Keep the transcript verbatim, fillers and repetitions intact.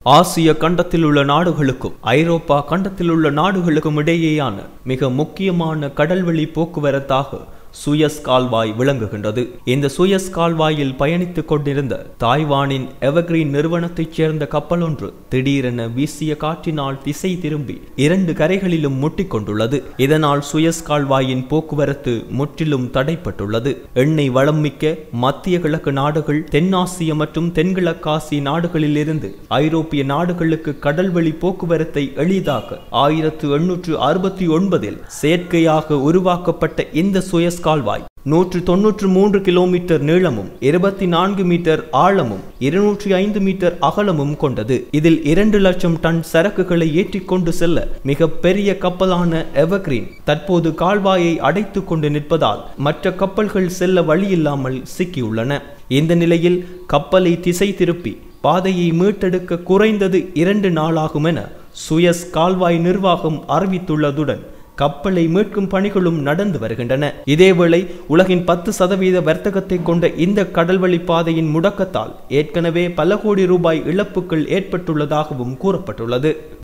ஆசிய கண்டத்தில் உள்ள நாடுகளுக்கும் ஐரோப்பா கண்டத்தில் உள்ள நாடுகளுக்கும் இடையேயான மிக முக்கியமான கடல்வழி போக்குவரத்தாக சுயஸ் கால்வாய் விளங்குகின்றது. இந்த சுயஸ் கால்வாயில் பயணித்துக் கொண்டிருந்த தாய்வானின் எவர்கிரீன் நிறுவனத்தைச் சேர்ந்த கப்பல் ஒன்று திடீரென வீசிய காற்றினால் திசை திரும்பி இரண்டு கரைகளிலும் முட்டிக்கொண்டுள்ளது. இதனால் சுயஸ் கால்வாயின் போக்குவரத்து முற்றிலும் தடைப்பட்டுள்ளது. எண்ணெய் வளம் மிக்க மத்திய கிழக்கு நாடுகள், தென்னாசிய மற்றும் தென்கிழக்காசிய நாடுகளில் இருந்து ஐரோப்பிய நாடுகளுக்கு கடல்வழி போக்குவரத்தை எளிதாக்க ஆயிரத்து எண்ணூற்று அறுபத்தி ஒன்பதில் செயற்கையாக உருவாக்கப்பட்ட இந்த சுயஸ் கால்வாய் நூற்று தொன்னூற்று மூன்று கிலோமீட்டர் நீளமும் இருபத்தி நான்கு மீட்டர் ஆழமும் இருநூற்றி ஐந்து மீட்டர் அகலமும் கொண்டது. இதில் இரண்டு லட்சம் டன் சரக்குகளை ஏற்றிக்கொண்டு செல்ல மிக பெரிய கப்பலான எவர்கிரீன் தற்போது கால்வாயை அடைத்து கொண்டு நிற்பதால் மற்ற கப்பல்கள் செல்ல வழியில்லாமல் சிக்கியுள்ளன. இந்த நிலையில் கப்பலை திசை திருப்பி பாதையை மீட்டெடுக்க குறைந்தது இரண்டு நாளாகும் என சுயஸ் கால்வாய் நிர்வாகம் அறிவித்துள்ளதுடன் கப்பலை மீட்கும் பணிகளும் நடந்து வருகின்றன. இதேவேளை உலகின் பத்து சதவீத வர்த்தகத்தை கொண்ட இந்த கடல்வழி பாதையின் முடக்கத்தால் ஏற்கனவே பல கோடி ரூபாய் இழப்புகள் ஏற்பட்டுள்ளதாகவும் கூறப்பட்டுள்ளது.